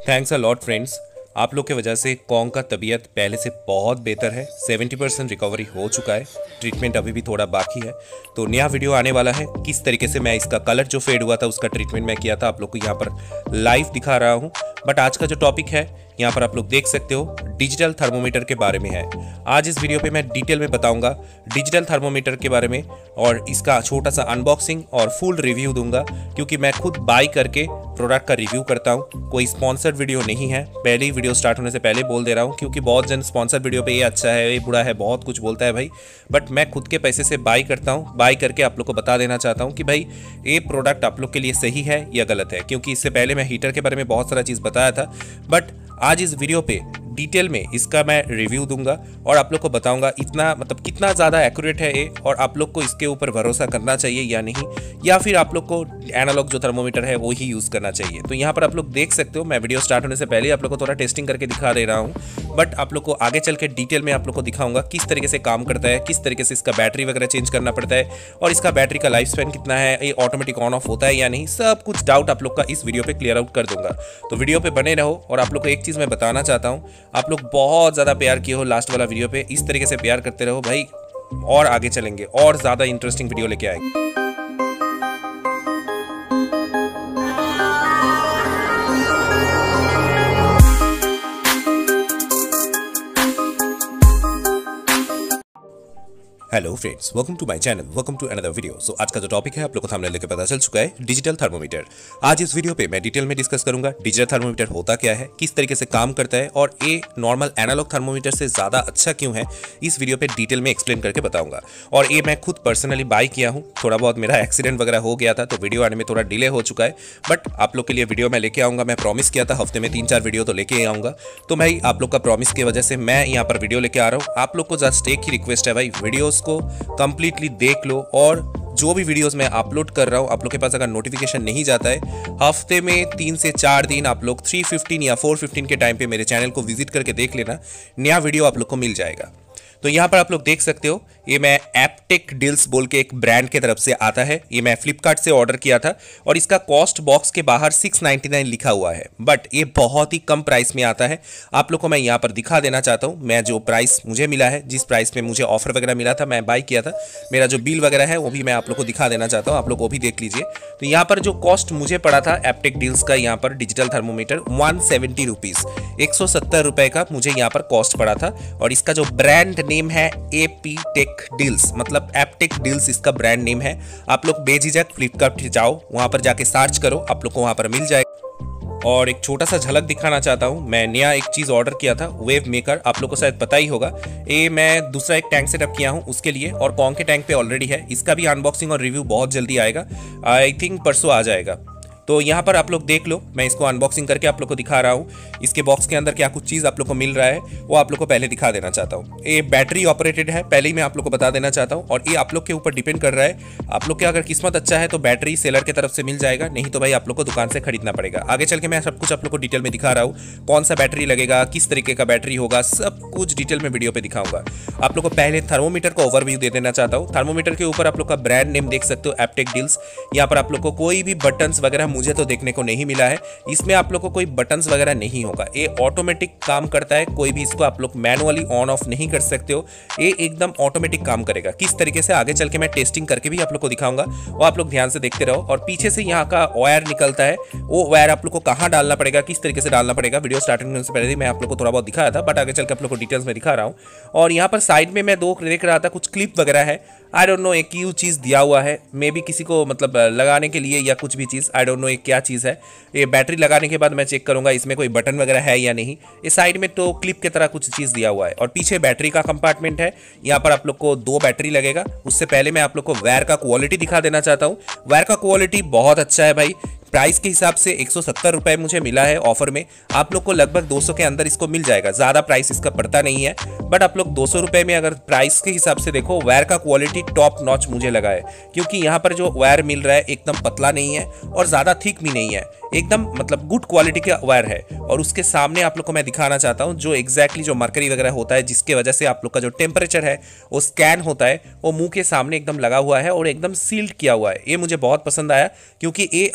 Thanks a lot friends. आप लोग की वजह से कॉन्ग का तबीयत पहले से बहुत बेहतर है। 70% रिकवरी हो चुका है। ट्रीटमेंट अभी भी थोड़ा बाकी है। तो नया वीडियो आने वाला है, किस तरीके से मैं इसका कलर जो फेड हुआ था उसका ट्रीटमेंट मैं किया था आप लोग को यहाँ पर लाइव दिखा रहा हूँ। बट आज का जो टॉपिक है यहाँ पर आप लोग देख सकते हो, डिजिटल थर्मोमीटर के बारे में है। आज इस वीडियो पे मैं डिटेल में बताऊंगा डिजिटल थर्मोमीटर के बारे में और इसका छोटा सा अनबॉक्सिंग और फुल रिव्यू दूंगा, क्योंकि मैं खुद बाई करके प्रोडक्ट का रिव्यू करता हूँ। कोई स्पॉन्सर्ड वीडियो नहीं है, पहले ही वीडियो स्टार्ट होने से पहले बोल दे रहा हूँ, क्योंकि बहुत जन स्पॉन्सर्ड वीडियो पे ये अच्छा है, ये बुरा है, बहुत कुछ बोलता है भाई। बट मैं खुद के पैसे से बाई करता हूँ, बाई करके आप लोग को बता देना चाहता हूँ कि भाई ये प्रोडक्ट आप लोग के लिए सही है या गलत है। क्योंकि इससे पहले मैं हीटर के बारे में बहुत सारा चीज़ बताया था, बट आज इस वीडियो पे डिटेल में इसका मैं रिव्यू दूंगा और आप लोग को बताऊंगा इतना मतलब कितना ज़्यादा एक्यूरेट है ये, और आप लोग को इसके ऊपर भरोसा करना चाहिए या नहीं, या फिर आप लोग को एनालॉग जो थर्मोमीटर है वो ही यूज़ करना चाहिए। तो यहाँ पर आप लोग देख सकते हो, मैं वीडियो स्टार्ट होने से पहले आप लोग को थोड़ा टेस्टिंग करके दिखा दे रहा हूँ, बट आप लोग को आगे चल के डिटेल में आप लोग को दिखाऊंगा किस तरीके से काम करता है, किस तरीके से इसका बैटरी वगैरह चेंज करना पड़ता है, और इसका बैटरी का लाइफ स्पैन कितना है, ये ऑटोमेटिक ऑन ऑफ होता है या नहीं, सब कुछ डाउट आप लोग का इस वीडियो पे क्लियर आउट कर दूंगा। तो वीडियो पे बने रहो। और आप लोग को एक चीज़ मैं बताना चाहता हूँ, आप लोग बहुत ज़्यादा प्यार किए हो लास्ट वाला वीडियो पे, इस तरीके से प्यार करते रहो भाई, और आगे चलेंगे और ज़्यादा इंटरेस्टिंग वीडियो लेके आएंगे। Hello friends, welcome to my channel, welcome to another video. So आज का जो टॉपिक है आप लोग को सामने लेके पता चल चुका है, डिजिटल थर्मोमीटर। आज इस वीडियो पे मैं डिटेल में डिस्कस करूंगा डिजिटल थर्मोमीटर होता क्या है, किस तरीके से काम करता है, और ये नॉर्मल एनालॉग थर्मोमीटर से ज़्यादा अच्छा क्यों है, इस वीडियो पे डिटेल में एक्सप्लेन करके बताऊंगा। और ये मैं खुद पर्सनली बाई किया हूँ। थोड़ा बहुत मेरा एक्सीडेंट वगैरह हो गया था तो वीडियो आने में थोड़ा डिले हो चुका है, बट आप लोग के लिए वीडियो मैं लेके आऊँगा। मैं प्रॉमिस किया था हफ्ते में 3-4 वीडियो तो लेके आऊँगा। तो भाई आप लोग का प्रॉमिस की वजह से मैं यहाँ पर वीडियो लेके आ रहा हूँ। आप लोग को जस्ट एक ही रिक्वेस्ट है भाई, वीडियोज़ को कंप्लीटली देख लो, और जो भी वीडियोस मैं अपलोड कर रहा हूं आप लोग के पास अगर नोटिफिकेशन नहीं जाता है, हफ्ते में 3 से 4 दिन आप लोग 3:15 या 4:15 के टाइम पे मेरे चैनल को विजिट करके देख लेना, नया वीडियो आप लोग को मिल जाएगा। तो यहाँ पर आप लोग देख सकते हो, ये मैं एप्टेक डील्स बोल के एक ब्रांड के तरफ से आता है। ये मैं फ्लिपकार्ट से ऑर्डर किया था और इसका कॉस्ट बॉक्स के बाहर 699 लिखा हुआ है, बट ये बहुत ही कम प्राइस में आता है। आप लोग को मैं यहाँ पर दिखा देना चाहता हूँ, मैं जो प्राइस मुझे मिला है, जिस प्राइस में मुझे ऑफर वगैरह मिला था, मैं बाई किया था, मेरा जो बिल वगैरह है वो भी मैं आप लोग को दिखा देना चाहता हूँ, आप लोग वो भी देख लीजिए। तो यहाँ पर जो कॉस्ट मुझे पड़ा था एप्टेक डील्स का, यहाँ पर डिजिटल थर्मोमीटर 170 रुपीज़, 170 रुपये का मुझे यहाँ पर कॉस्ट पड़ा था। और इसका जो ब्रांड नेम है एपीटेक डील्स, मतलब एप्टेक डील्स इसका ब्रांड नेम है। आप लोग बेझिझक फ्लिपकार्ट जाओ, वहां पर जाके सर्च करो, आप लोग को वहां पर मिल जाएगा। और एक छोटा सा झलक दिखाना चाहता हूं, मैं नया एक चीज़ ऑर्डर किया था, वेव मेकर, आप लोग को शायद पता ही होगा। ये मैं दूसरा एक टैंक सेटअप किया हूं उसके लिए, और कॉन्ग के टैंक पे ऑलरेडी है। इसका भी अनबॉक्सिंग और रिव्यू बहुत जल्दी आएगा, आई थिंक परसों आ जाएगा। तो यहाँ पर आप लोग देख लो, मैं इसको अनबॉक्सिंग करके आप लोग को दिखा रहा हूँ। इसके बॉक्स के अंदर क्या कुछ चीज़ आप लोग को मिल रहा है वो आप लोग को पहले दिखा देना चाहता हूँ। ये बैटरी ऑपरेटेड है, पहले ही मैं आप लोग को बता देना चाहता हूँ, और ये आप लोग के ऊपर डिपेंड कर रहा है। आप लोग के अगर किस्मत अच्छा है तो बैटरी सेलर की तरफ से मिल जाएगा, नहीं तो भाई आप लोग को दुकान से खरीदना पड़ेगा। आगे चल के मैं सब कुछ आप लोग को डिटेल में दिखा रहा हूँ, कौन सा बैटरी लगेगा, किस तरीके का बैटरी होगा, सब कुछ डिटेल में वीडियो पे दिखाऊंगा। आप लोग को पहले थर्मोमीटर का ओवरव्यू दे देना चाहता हूँ। थर्मोमीटर के ऊपर आप लोग का ब्रांड नेम देख सकते हो, एप्टेक डील्स। यहाँ पर आप लोग को कोई भी बटन्स वगैरह मुझे तो देखने को नहीं मिला है, इसमें आप लोग को कोई बटन्स वगैरह नहीं होगा। ये ऑटोमेटिक काम करता है, कोई भी इसको आप लोग मैनुअली ऑन ऑफ नहीं कर सकते हो, ये एकदम ऑटोमेटिक काम करेगा। किस तरीके से आगे चल के मैं टेस्टिंग करके भी आप लोग को दिखाऊंगा, वो आप लोग ध्यान से देखते रहो। और पीछे से यहाँ का वायर निकलता है, वो वायर आप लोग को कहाँ डालना पड़ेगा, किस तरीके से डालना पड़ेगा, वीडियो स्टार्टिंग करने से पहले ही मैं आप लोग को थोड़ा बहुत दिखाया था, बट आगे चल के आप लोग को डिटेल्स में दिखा रहा हूँ। और यहाँ पर साइड में मैं 2 देख रहा था, कुछ क्लिप वगैरह है, आई डोंट नो एक क्यों चीज़ दिया हुआ है, मे बी किसी को मतलब लगाने के लिए या कुछ भी चीज़, आई डोंट नो ये क्या चीज़ है। ये बैटरी लगाने के बाद मैं चेक करूंगा इसमें कोई बटन वगैरह है या नहीं। इस साइड में तो क्लिप की तरह कुछ चीज़ दिया हुआ है, और पीछे बैटरी का कंपार्टमेंट है। यहाँ पर आप लोग को 2 बैटरी लगेगा। उससे पहले मैं आप लोग को वायर का क्वालिटी दिखा देना चाहता हूँ। वायर का क्वालिटी बहुत अच्छा है भाई। प्राइस के हिसाब से 170 रुपये मुझे मिला है ऑफर में, आप लोग को लगभग 200 के अंदर इसको मिल जाएगा। ज़्यादा प्राइस इसका पड़ता नहीं है, बट आप लोग 200 रुपये में अगर प्राइस के हिसाब से देखो, वायर का क्वालिटी टॉप नॉच मुझे लगा है। क्योंकि यहाँ पर जो वायर मिल रहा है एकदम पतला नहीं है और ज़्यादा थिक भी नहीं है, एकदम मतलब गुड क्वालिटी का वायर है। और उसके सामने आप लोग को मैं दिखाना चाहता हूँ जो एग्जैक्टली जो मरकरी वगैरह होता है, जिसके वजह से आप लोग का जो टेम्परेचर है वो स्कैन होता है, वो मुंह के सामने एकदम लगा हुआ है और एकदम सील्ड किया हुआ है। ये मुझे बहुत पसंद आया, क्योंकि ये आप लोग को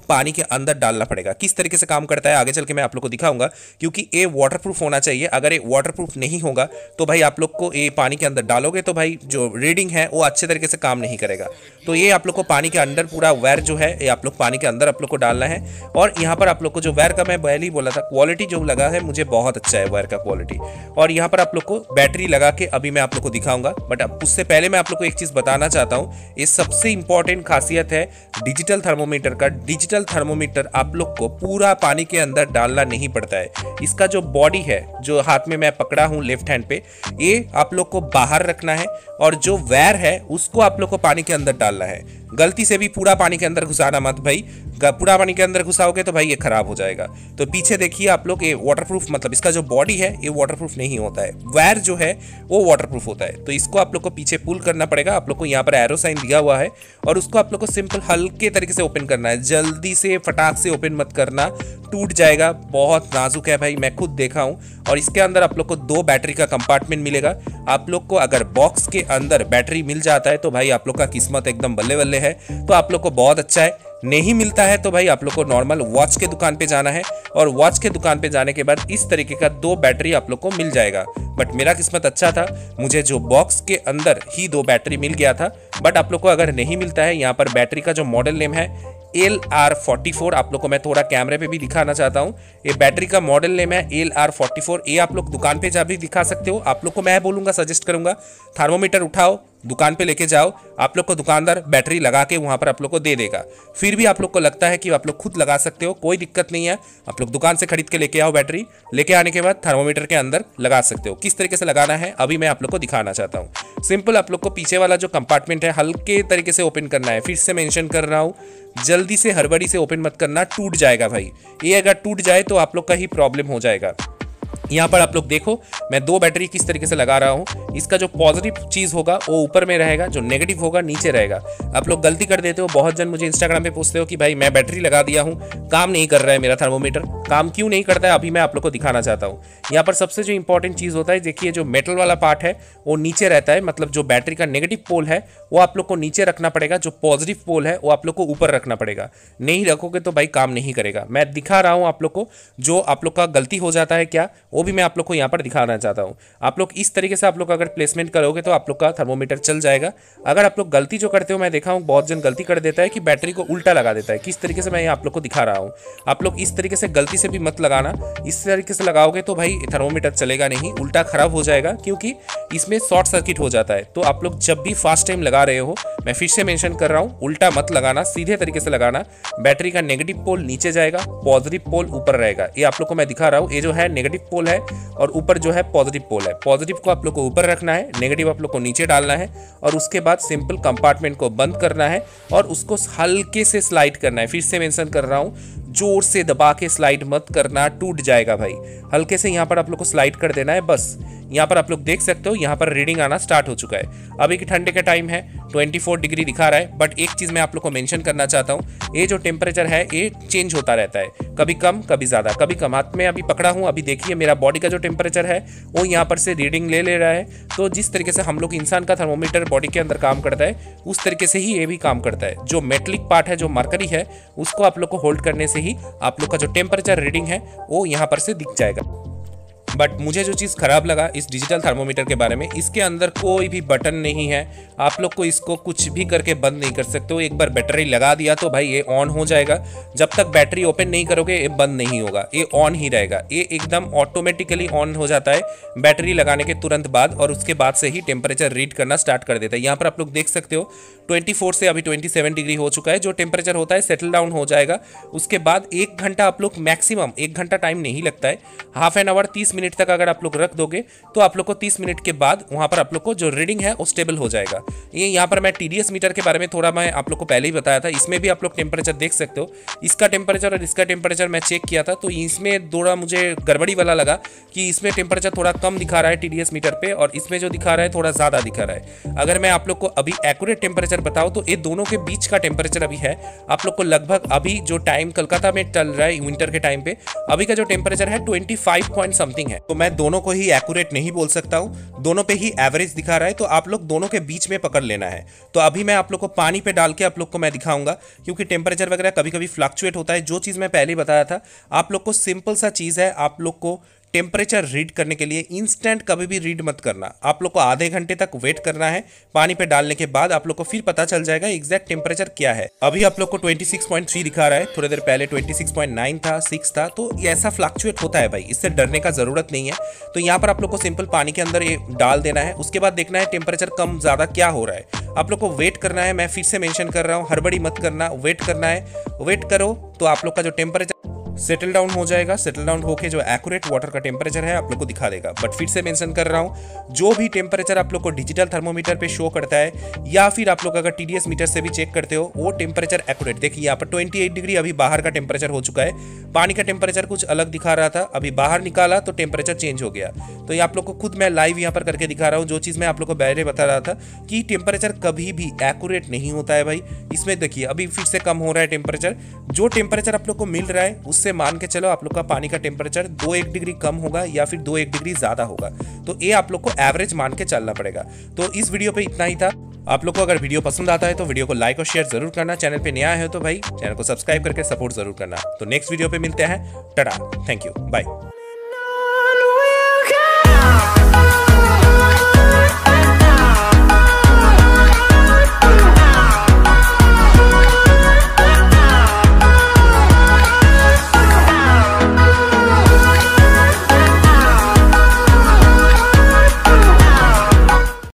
पानी के अंदर डालना पड़ेगा। किस तरीके से काम करता है आगे चल के मैं आप लोग को दिखाऊंगा, क्योंकि ये वाटरप्रूफ होना चाहिए। अगर ये वाटरप्रूफ नहीं होगा तो भाई आप लोग को ये पानी के अंदर डालोगे तो भाई जो रीडिंग है वो अच्छे तरीके से काम नहीं करेगा। तो ये आप लोग को पानी के अंदर पूरा वायर जो है ये आप लोग पानी के अंदर आप लोग को डालना है। और यहाँ पर आप लोग को जो वायर का मैं पहले ही बोला था, क्वालिटी जो लगा है मुझे बहुत अच्छा है वायर का क्वालिटी। और यहाँ पर आप लोग को बैटरी लगा के अभी मैं आप लोग को दिखाऊंगा, बट अब उससे पहले मैं आप लोग को एक चीज बताना चाहता हूँ। ये सबसे इंपॉर्टेंट खासियत है डिजिटल थर्मोमीटर का। डिजिटल थर्मोमीटर आप लोग को पूरा पानी के अंदर डालना नहीं पड़ता है। इसका जो बॉडी है जो हाथ में मैं पकड़ा हूँ लेफ्ट हैंड पे, ये आप लोग को बाहर रखना है और जो वायर है उसको आप लोग को पानी के अंदर डालना है। गलती से भी पूरा पानी के अंदर घुसाना मत भाई, पूरा पानी के अंदर घुसाओगे तो भाई ये खराब हो जाएगा। तो पीछे देखिए आप लोग, ये वाटरप्रूफ मतलब इसका जो बॉडी है ये वाटरप्रूफ नहीं होता है, वायर जो है वो वाटरप्रूफ होता है। तो इसको आप लोग को पीछे पुल करना पड़ेगा। आप लोग को यहाँ पर एरो साइन दिया हुआ है और उसको आप लोग को सिंपल हल्के तरीके से ओपन करना है। जल्दी से फटाक से ओपन मत करना, टूट जाएगा। बहुत नाजुक है भाई, मैं खुद देखा हूँ। और इसके अंदर आप लोग को 2 बैटरी का कंपार्टमेंट मिलेगा। आप लोग को अगर बॉक्स के अंदर बैटरी मिल जाता है तो भाई आप लोग का किस्मत एकदम बल्ले बल्ले है, तो आप लोग को बहुत अच्छा है। नहीं मिलता है तो भाई आप लोग को नॉर्मल वॉच के दुकान पे जाना है और वॉच के दुकान पे जाने के बाद इस तरीके का 2 बैटरी आप लोग को मिल जाएगा। बट मेरा किस्मत अच्छा था, मुझे जो बॉक्स के अंदर ही 2 बैटरी मिल गया था। बट आप लोग को अगर नहीं मिलता है, यहाँ पर बैटरी का जो मॉडल नेम है LR44, आप लोग को मैं थोड़ा कैमरे पे भी दिखाना चाहता हूँ। ये बैटरी का मॉडल नेम है LR44। ये आप लोग दुकान पे जा भी दिखा सकते हो। आप लोग को मैं बोलूँगा, सजेस्ट करूँगा, थर्मोमीटर उठाओ, दुकान पे लेके जाओ, आप लोग को दुकानदार बैटरी लगा के वहाँ पर आप लोग को दे देगा। फिर भी आप लोग को लगता है कि आप लोग खुद लगा सकते हो, कोई दिक्कत नहीं है। आप लोग दुकान से खरीद के लेके आओ बैटरी, लेके आने के बाद थर्मोमीटर के अंदर लगा सकते हो। किस तरीके से लगाना है अभी मैं आप लोग को दिखाना चाहता हूँ। सिंपल आप लोग को पीछे वाला जो कंपार्टमेंट है हल्के तरीके से ओपन करना है। फिर से मेंशन कर रहा हूँ, जल्दी से हड़बड़ी से ओपन मत करना, टूट जाएगा भाई। ये अगर टूट जाए तो आप लोग का ही प्रॉब्लम हो जाएगा। यहाँ पर आप लोग देखो मैं 2 बैटरी किस तरीके से लगा रहा हूँ। इसका जो पॉजिटिव चीज़ होगा वो ऊपर में रहेगा, जो नेगेटिव होगा नीचे रहेगा। आप लोग गलती कर देते हो, बहुत जन मुझे इंस्टाग्राम पे पूछते हो कि भाई मैं बैटरी लगा दिया हूँ, काम नहीं कर रहा है मेरा थर्मोमीटर। काम क्यों नहीं करता है अभी मैं आप लोग को दिखाना चाहता हूँ। यहाँ पर सबसे जो इंपॉर्टेंट चीज़ होता है, देखिए जो मेटल वाला पार्ट है वो नीचे रहता है, मतलब जो बैटरी का नेगेटिव पोल है वो आप लोग को नीचे रखना पड़ेगा, जो पॉजिटिव पोल है वो आप लोग को ऊपर रखना पड़ेगा। नहीं रखोगे तो भाई काम नहीं करेगा। मैं दिखा रहा हूँ आप लोग को, जो आप लोग का गलती हो जाता है क्या वो भी मैं आप लोग को यहाँ पर दिखाना चाहता हूँ। आप लोग इस तरीके से आप लोग अगर प्लेसमेंट करोगे तो आप लोग का थर्मोमीटर चल जाएगा। अगर आप लोग गलती जो करते हो, मैं देखा हूँ बहुत जन गलती कर देता है कि बैटरी को उल्टा लगा देता है। किस तरीके से मैं आप लोग को दिखा रहा हूँ। आप लोग इस तरीके से गलती से भी मत लगाना। इस तरीके से लगाओगे तो भाई थर्मोमीटर चलेगा नहीं, उल्टा खराब हो जाएगा, क्योंकि इसमें शॉर्ट सर्किट हो जाता है। तो आप लोग जब भी फर्स्ट टाइम लगा रहे हो, मैं फिर से मेंशन कर रहा हूँ, उल्टा मत लगाना, सीधे तरीके से लगाना। बैटरी का नेगेटिव पोल नीचे जाएगा, पॉजिटिव पोल ऊपर रहेगा। ये आप लोग को मैं दिखा रहा हूँ। ये जो है नेगेटिव पोल है और ऊपर जो है पॉजिटिव पोल है। पॉजिटिव को आप लोग को ऊपर रखना है, नेगेटिव आप लोग को नीचे डालना है और उसके बाद सिंपल कंपार्टमेंट को बंद करना है और उसको हल्के से स्लाइड करना है। फिर से मेंशन कर रहा हूँ, जोर से दबा के स्लाइड मत करना, टूट जाएगा भाई। हल्के से यहाँ पर आप लोग को स्लाइड कर देना है बस। यहाँ पर आप लोग देख सकते हो, यहाँ पर रीडिंग आना स्टार्ट हो चुका है। अभी की ठंडे का टाइम है, 24 डिग्री दिखा रहा है। बट एक चीज़ मैं आप लोग को मेंशन करना चाहता हूँ, ये जो टेम्परेचर है ये चेंज होता रहता है, कभी कम कभी ज़्यादा, कभी कम। हाथ में अभी पकड़ा हूँ, अभी देखिए मेरा बॉडी का जो टेम्परेचर है वो यहाँ पर से रीडिंग ले रहा है। तो जिस तरीके से हम लोग इंसान का थर्मोमीटर बॉडी के अंदर काम करता है, उस तरीके से ही ये भी काम करता है। जो मेटलिक पार्ट है, जो मरकरी है, उसको आप लोग को होल्ड करने से ही आप लोग का जो टेम्परेचर रीडिंग है वो यहाँ पर से दिख जाएगा। बट मुझे जो चीज़ खराब लगा इस डिजिटल थर्मोमीटर के बारे में, इसके अंदर कोई भी बटन नहीं है। आप लोग को इसको कुछ भी करके बंद नहीं कर सकते हो। एक बार बैटरी लगा दिया तो भाई ये ऑन हो जाएगा। जब तक बैटरी ओपन नहीं करोगे ये बंद नहीं होगा, ये ऑन ही रहेगा। ये एकदम ऑटोमेटिकली ऑन हो जाता है बैटरी लगाने के तुरंत बाद, और उसके बाद से ही टेम्परेचर रीड करना स्टार्ट कर देता है। यहाँ पर आप लोग देख सकते हो 24 से अभी 27 डिग्री हो चुका है। जो टेम्परेचर होता है सेटल डाउन हो जाएगा। उसके बाद 1 घंटा आप लोग, मैक्सिमम 1 घंटा टाइम नहीं लगता है, हाफ एन आवर 30 मिनट तक अगर आप लोग रख दोगे तो आप लोग को 30 मिनट के बाद वहां पर आप लोग को जो रीडिंग है वो स्टेबल हो जाएगा। ये यहाँ पर मैं TDS मीटर के बारे में थोड़ा मैं आप लोग को पहले ही बताया था। इसमें भी आप लोग टेम्परेचर देख सकते हो। इसका टेम्परेचर और इसका टेम्परेचर मैं चेक किया था, तो इसमें थोड़ा मुझे गड़बड़ी वाला लगा कि इसमें टेम्परेचर थोड़ा कम दिखा रहा है TDS मीटर पे, और इसमें जो दिखा रहा है थोड़ा ज़्यादा दिखा रहा है। अगर मैं आप लोग को अभी एक्यूरेट टेम्परेचर बताऊँ तो ये दोनों के बीच का टेम्परेचर अभी है आप लोग को लगभग, अभी जो टाइम कलकत्ता में चल रहा है विंटर के टाइम पे, अभी का जो टेम्परेचर है 25 पॉइंट समथिंग है, तो मैं दोनों को ही एक्यूरेट नहीं बोल सकता हूँ, दोनों पे ही एवरेज दिखा रहा है, तो आप लोग दोनों के बीच में पकड़ लेना है। तो अभी मैं आप लोग को पानी पे डाल के आप लोग को मैं दिखाऊंगा, क्योंकि टेम्परेचर वगैरह कभी कभी फ्लक्चुएट होता है। जो चीज़ मैं पहले बताया था आप लोग को, सिंपल सा चीज़ है, आप लोग को टेम्परेचर रीड करने के लिए इंस्टेंट कभी भी रीड मत करना, आप लोग को आधे घंटे तक वेट करना है। पानी पे डालने के बाद आप लोग को फिर पता चल जाएगा एग्जैक्ट टेम्परेचर क्या है। अभी आप लोग को 26.3 दिखा रहा है, थोड़ी देर पहले 26.9 था, 6 था, तो ये ऐसा फ्लक्चुएट होता है भाई, इससे डरने का जरूरत नहीं है। तो यहाँ पर आप लोग को सिंपल पानी के अंदर ये डाल देना है, उसके बाद देखना है टेम्परेचर कम ज्यादा क्या हो रहा है। आप लोग को वेट करना है, मैं फिर से मेंशन कर रहा हूँ, हड़बड़ी मत करना, वेट करना है। वेट करो तो आप लोग का जो टेम्परेचर सेटल डाउन हो जाएगा, सेटल डाउन होके जो एक्यूरेट वाटर का टेम्परेचर है आप लोग को दिखा देगा। बट फिर से मेंशन कर रहा हूं, जो भी टेम्परेचर आप लोग को डिजिटल थर्मोमीटर पे शो करता है, या फिर आप लोग अगर TDS मीटर से भी चेक करते हो, वो टेम्परेचर एक्यूरेट। देखिए यहाँ पर 28 डिग्री अभी बाहर का टेम्परेचर हो चुका है, पानी का टेम्परेचर कुछ अलग दिखा रहा था, अभी बाहर निकाला तो टेम्परेचर चेंज हो गया। तो ये आप लोग को खुद मैं लाइव यहाँ पर करके दिखा रहा हूँ। जो चीज़ मैं आप लोग को पहले बता रहा था कि टेम्परेचर कभी भी एक्यूरेट नहीं होता है भाई। इसमें देखिए अभी फिर से कम हो रहा है टेम्परेचर, जो टेम्परेचर आप लोग को मिल रहा है उससे मान के चलो आप लोग का पानी का टेम्परेचर 2-1 डिग्री कम होगा या फिर 2-1 डिग्री ज्यादा होगा। तो ये आप लोग को एवरेज मान के चलना पड़ेगा। तो इस वीडियो पे इतना ही था। आप लोग को अगर वीडियो पसंद आता है तो वीडियो को लाइक और शेयर जरूर करना। चैनल पे नया है तो भाई चैनल को सब्सक्राइब करके सपोर्ट जरूर करना। तो नेक्स्ट वीडियो पे मिलते हैं। Tata, thank you, bye.